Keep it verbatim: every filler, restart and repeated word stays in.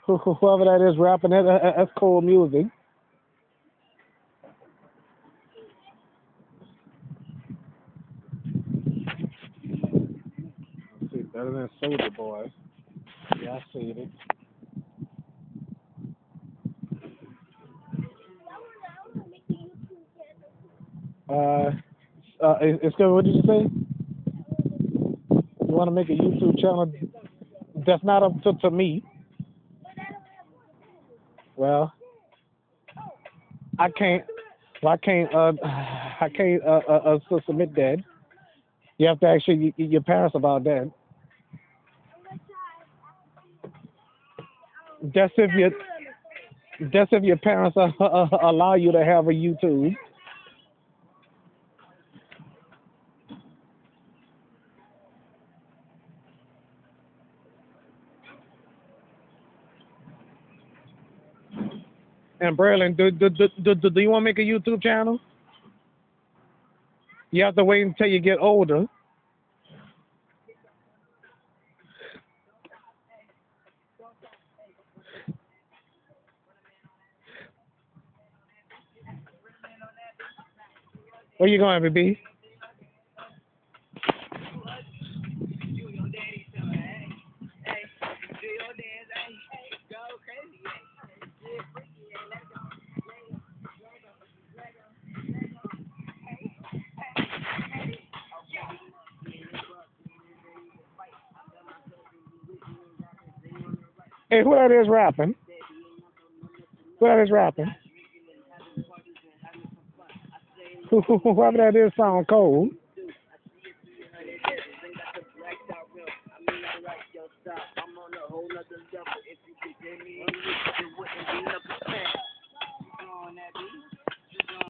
Whoever that is rapping, that, that- that's cool music. Let's see, better than Soldier Boy. Yeah, I see it. Uh, uh, it- it's good. What did you say? You want to make a YouTube channel? That's not up to, to me. Well, I can't. Well, I can't. Uh, I can't uh, uh, uh, submit that. You have to ask your, your parents about that. That's if you. That's if your parents uh, uh, allow you to have a YouTube. And Braylon, do do, do do do do you want to make a YouTube channel? You have to wait until you get older. Where you going, baby? Hey, who that is rapping? Who that is rapping? Whoever that is sound cold.